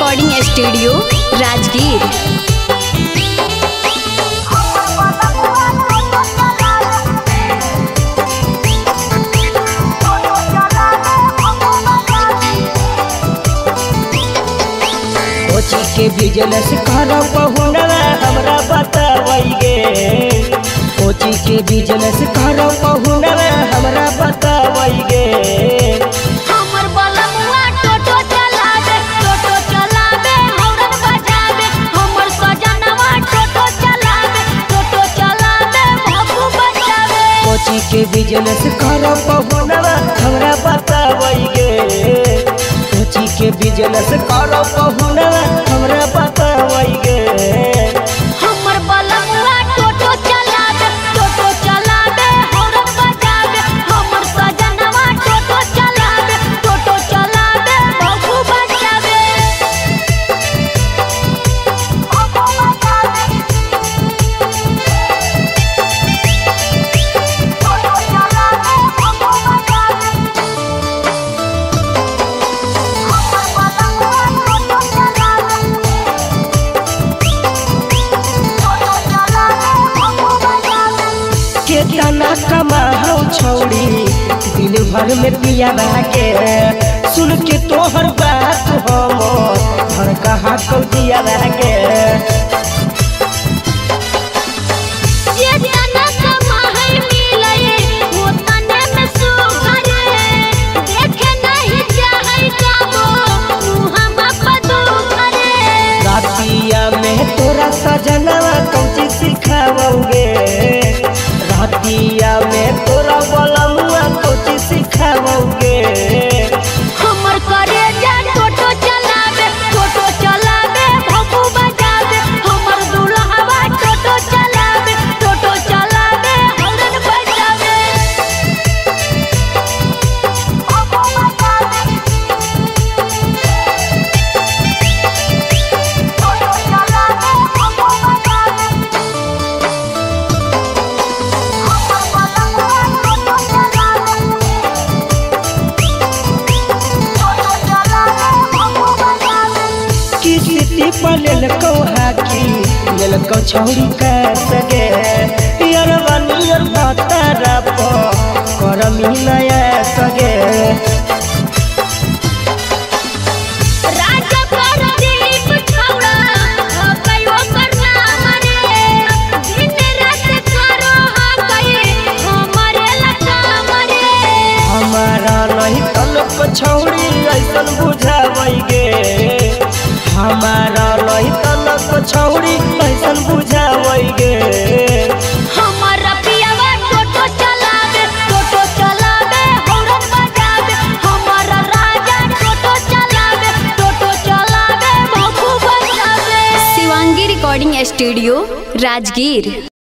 Recording studio Rajgir. कोची के business करो बहुना हमरा बतावइगे। कोची के बिजनेस करो बहुना हमरा बतावइगे। हमर बलमुआ टोटो चलावे हौरन बजावे। हमर सजनवा टोटो चलावे भभू बजावे। कोची के बिजनेस करो बहुना हमरा बतावइगे। कोची के बिजनेस करो बहुना हमरा बतावइगे। हमर बलमुआ टोटो चलावे हौरन बजावे। हमर सजनवा टोटो चलावे भभू बजावे। केतना कमाओ छौड़ी दिन भर में पिया के। सुन के तोहर बात हम घर कहा कौ दिया के। जेतना कमाई मिले वो तने में सुख रे। देखे नहीं चाहे काबो मुहम्मा पदू करे। रातिया में तोरा सजनवा कौची सिखाओगे। रातिया में तोरा बलमुआ कौची सिखाओगे। हमर करेजा टोटो चलावे भभू बजावे। हमर दुल्हवा टोटो चलावे हौरन बजावे। किस्ती पर लेलकौ हाकी लेलकौ छौड़ी का सगे। यारवा नियर तारा करमी नया सगे। राजा प्रदीप छौड़ा कयो करना मरे। दिन रात करो हमरे लगा मरे। हमारा नहीं तनको छौड़ी ऐसन बुझावइगे। हमारा नहीं तनको छौड़ी ऐसन बुझावइगे। हमर पियावा टोटो चलावे हौरन बजावे। हमर राजा टोटो चलावे भभू बजावे। Shivangi recording studio Rajgir.